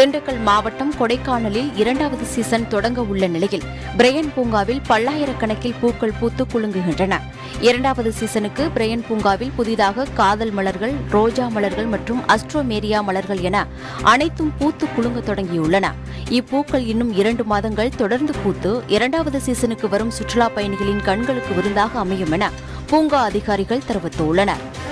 திண்டுக்கல் மாவட்டம் கொடைக்கானலில் 2வது சீசன் தொடங்க உள்ள நிலையில் பிரையன் பூங்காவில் பல்லாயிரக்கணக்கில் பூக்கள் பூத்து குலுங்குகின்றன. 2வது சீசனுக்கு பிரையன் பூங்காவில் புதிதாக காதல் மலர்கள், ரோஜா மலர்கள் மற்றும் அஸ்ட்ரோமேரியா மலர்கள் என அனைத்தும் பூத்து குலுங்க தொடங்கியுள்ளன. இப்பூக்கள் இன்னும் 2 மாதங்கள் தொடர்ந்து பூத்து 2வது சீசனுக்கு வரும் சுற்றுலாப் பயணிகளின் கண்களுக்கு விருந்தாக அமையும் என பூங்கா அதிகாரிகள் தெரிவித்துள்ளனர்.